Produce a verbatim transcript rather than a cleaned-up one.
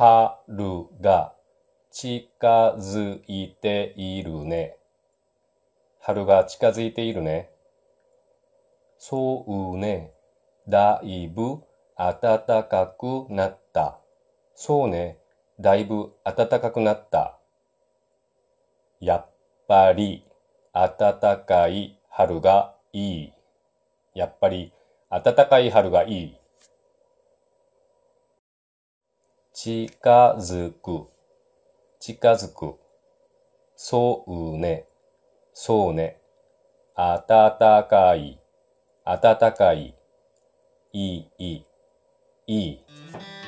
春が近づいているね。春が近づいているね。そうね。だいぶ暖かくなった。そうね。だいぶ暖かくなった。やっぱり暖かい春がいい。やっぱり暖かい春がいい。近づく、近づく。そうね、そうね。暖かい、暖かい。いい、いい。いい